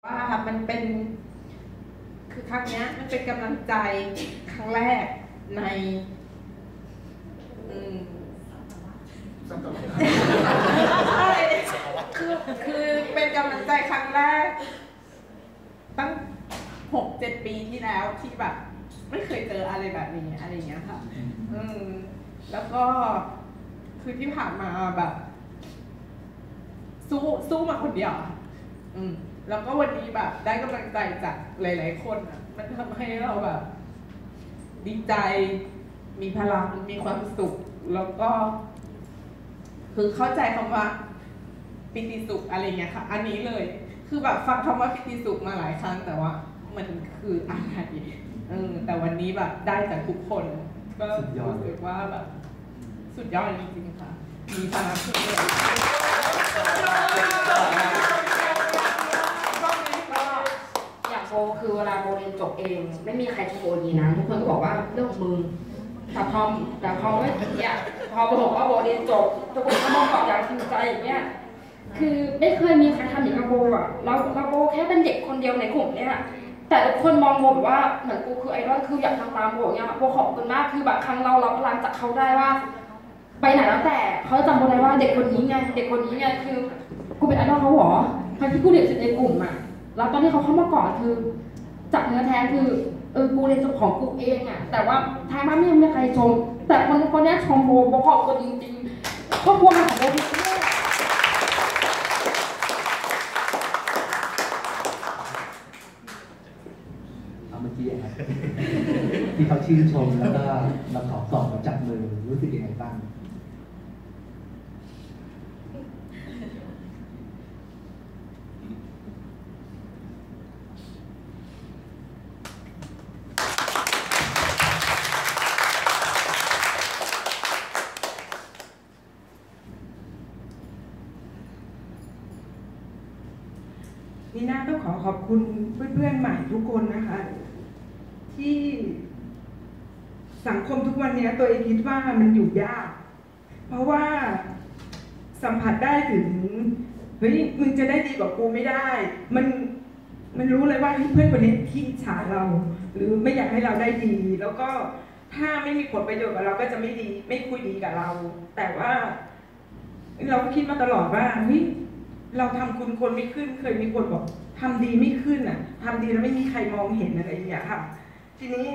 ว่ามันเป็นคือครั้งนี้มันเป็นกำลังใจครั้งแรกในใช่คือเป็นกำลังใจครั้งแรกตั้ง6-7 ปีที่แล้วที่แบบไม่เคยเจออะไรแบบนี้อะไรอย่างเงี้ยค่ะแล้วก็คือที่ผ่านมาแบบสู้มาคนเดียวแล้วก็วันนี้แบบได้กำลังใจจากหลายๆคนอ่ะมันทำให้เราแบบดีใจมีพลังมีความสุขแล้วก็คือเข้าใจคำว่าปิติสุขอะไรเงี้ยค่ะอันนี้เลยคือแบบฟังคำว่าปิติสุขมาหลายครั้งแต่ว่ามันคืออะไรแต่วันนี้แบบได้จากทุกคนก็รู้สึกว่าแบบสุดยอดจริงๆค่ะมีพลังขึ้นเลยอย่างโบคือเวลาโบเรียนจบเองไม่มีใครชมโบดีนะทุกคนก็บอกว่าเรื่องมึงแต่พอไม่เนี่ยพอโบบอกว่าโบเรียนจบทุกคนก็มองตอบอย่างจริงใจอย่างเงี้ยคือไม่เคยมีใครทำอย่างกับโบอ่ะเราโบแค่เป็นเด็กคนเดียวในกลุ่มเนี่ยแต่ทุกคนมองโบแบบว่าเหมือนกูคือไอดอลคืออยากทำตามโบเนี่ยโบขอบคุณมากคือบางครั้งเรารับพลังจากเขาได้ว่าไปไหนแล้วแต่เขาจำโบได้ว่าเด็กคนนี้ไงคือกูเป็นไอดอลเขาหรอทั้งที่กูเด็กสุดในกลุ่มอ่ะแล้วตอนที่เขาเข้ามาก่อนคือจับเนื้อแท้คือกูเรียนจบของกูเองอ่ะแต่ว่าทางบ้านไม่มีใครชมแต่คนนี้ชมโบขอบคุณจริงๆครอบครัวของโบเมื่อกี้ครับที่เขาชื่นชมแล้วก็มาขอสอบมาจับมือรู้สึกยังไงบ้างนีน่าต้องขอบคุณเพื่อนๆใหม่ทุกคนนะคะที่สังคมทุกวันนี้ตัวเองคิดว่ามันอยู่ยากเพราะว่าสัมผัสได้ถึงเฮ้ยมึงจะได้ดีกว่ากูไม่ได้มันรู้เลยว่าเพื่อนคนนี้ที่อิจฉาเราหรือไม่อยากให้เราได้ดีแล้วก็ถ้าไม่มีผลประโยชน์กับเราก็จะไม่ดีไม่คุยดีกับเราแต่ว่าเราก็คิดมาตลอดว่าเฮ้ยเราทำคุณคนไม่ขึ้นเคยมีคนบอกทำดีไม่ขึ้นอ่ะทำดีแล้วไม่มีใครมองเห็นอะไรอย่างเงี้ยค่ะทีนี้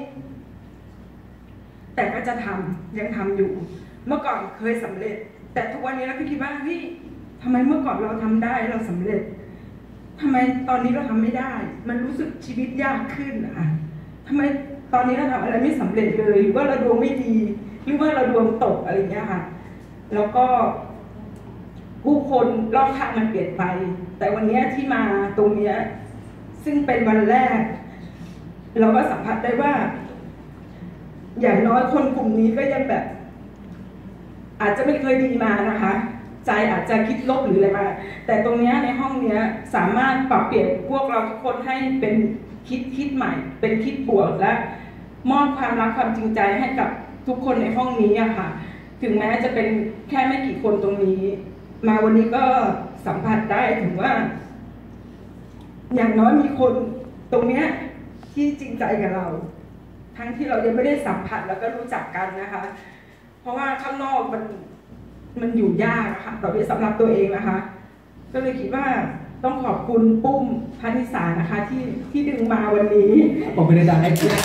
แต่ก็จะยังทำอยู่เมื่อก่อนเคยสำเร็จแต่ทุกวันนี้เราคิดว่าเฮ้ยทำไมเมื่อก่อนเราทำได้เราสำเร็จทำไมตอนนี้เราทำไม่ได้มันรู้สึกชีวิตยากขึ้นอ่ะทำไมตอนนี้เราทำอะไรไม่สำเร็จเลยหรือว่าเราดวงไม่ดีหรือว่าเราดวงตกอะไรอย่างเงี้ยค่ะแล้วก็ผู้คนรอบข้างมันเปลี่ยนไปแต่วันนี้ที่มาตรงนี้ซึ่งเป็นวันแรกเราก็สัมผัสได้ว่าอย่างน้อยคนกลุ่มนี้ก็ยังแบบอาจจะไม่เคยดีมานะคะใจอาจจะคิดลบหรืออะไรมาแต่ตรงนี้ในห้องนี้สามารถปรับเปลี่ยนพวกเราทุกคนให้เป็นคิดใหม่เป็นคิดบวกและมอบความรักความจริงใจให้กับทุกคนในห้องนี้อะค่ะถึงแม้จะเป็นแค่ไม่กี่คนตรงนี้มาวันนี้ก็สัมผัสได้ถึงว่าอย่างน้อยมีคนตรงนี้ที่จริงใจกับเราทั้งที่เรายังไม่ได้สัมผัสแล้วก็รู้จักกันนะคะเพราะว่าข้างนอกมันอยู่ยากค่ะต่อไปสำหรับตัวเองนะคะก็เลยคิดว่าต้องขอบคุณปุ้มพนิสานะคะที่ดึงมาวันนี้ผมไม่ได้ดังให้เพื่อน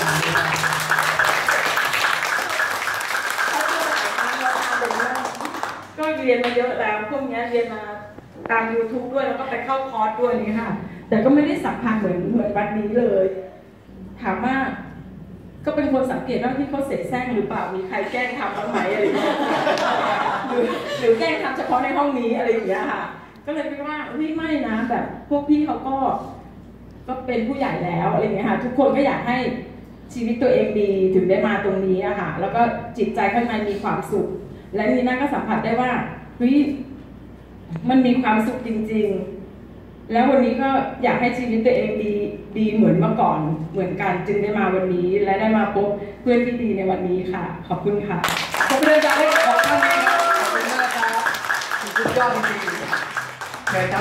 ก็เรียนมาเยอะแล้วพวกนี้เรียนมาตาม YouTube ด้วยแล้วก็ไปเข้าคอร์สด้วยนี่ค่ะแต่ก็ไม่ได้สัมพันธ์เหมือนวันนี้เลยถามว่าก็เป็นคนสังเกตว่าที่เขาเสแสร้งหรือเปล่ามีใครแกล้งทำบ้างไหมอะไรอย่างเงี้ยหรือแกล้งทำเฉพาะในห้องนี้อะไรอย่างเงี้ยค่ะก็เลยคิดว่าไม่นะแบบพวกพี่เขาก็เป็นผู้ใหญ่แล้วอะไรอย่างเงี้ยค่ะทุกคนก็อยากให้ชีวิตตัวเองดีถึงได้มาตรงนี้อะค่ะแล้วก็จิตใจข้างในมีความสุขและนีน่าก็สัมผัสได้ว่ามันมีความสุขจริงๆแล้ววันนี้ก็อยากให้ชีวิตตัวเองดีเหมือนเมื่อก่อนเหมือนกันจึงได้มาวันนี้และได้มาพบเพื่อนที่ดีในวันนี้ค่ะขอบคุณค่ะขอบคุณอาจารย์ให้ขอบคุณมากครับขอบคุณมากครับสุดยอดจริงๆ